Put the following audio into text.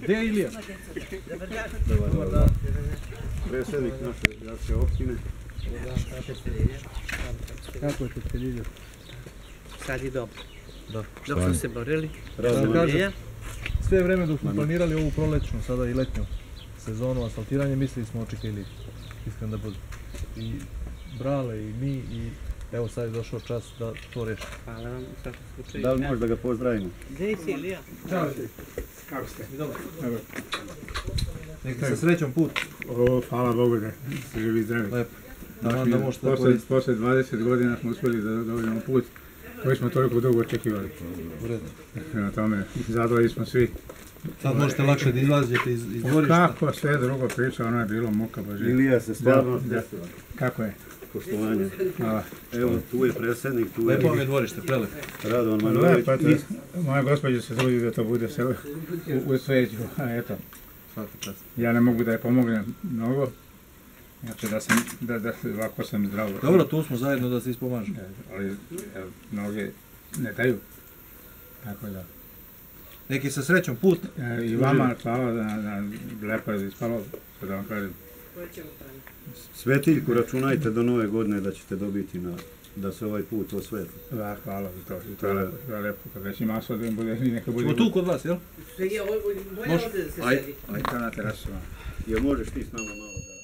Gdje je Ilija? Dobar dan. Predsjednik naše gradske opštine. Kako je te Ilija? Sad je dobro. Da. Dok smo se borili. Sve vreme dok smo planirali ovu prolećnu, sada i letnju sezonu asfaltiranja, mislili smo očekaj Ilija. Iskreno da budu. I Brale, i mi, i evo sad je došao čas da to rešimo. Hvala vam u svakom slučaju. Da li možeš da ga pozdravimo? Gdje si Ilija? Ćao. Kako ste? Dobro. Evo, Nek sa srećom put. hvala Bogu da ste živi i zdravi. Lepo. Da možete da koristite. Posle 20 godina smo uspjeli da dobijemo put koji smo toliko dugo očekivali. Uredno. Prema tome, zadovoljni smo svi. Sad možete lakše da izlazite iz dvorišta. Kako sve drugo priča, ono je bilo muka Božja. Ilija se stvarno desila. Kako je? Poštovanje. Hvala. Evo, tu je predsjednik, tu je Lepo vam je dvorište, prelepo. Radovan Manojlović. Moja gospođa se trudi da to bude sve u sveću, a eto, Svaka čast. ja ne mogu da je pomognem mnogo. Znači da ovako sam zdravo. Dobro, tu smo zajedno da se ispomažu. Ali mnoge ne daju. Tako da. Neki sa srećom put. I vama hvala da lepo je ispalo, da vam kažem. Svetiljku računajte do nove godine da ćete dobiti da se ovaj put osvetli. Da, hvala za to. To je lepo. Kad već ima asfalt da im bude i neka bude... Ćemo tu kod vas, jel? Može ovdje da se sedi. Ajde na terasima. Jel možeš ti s nama malo da...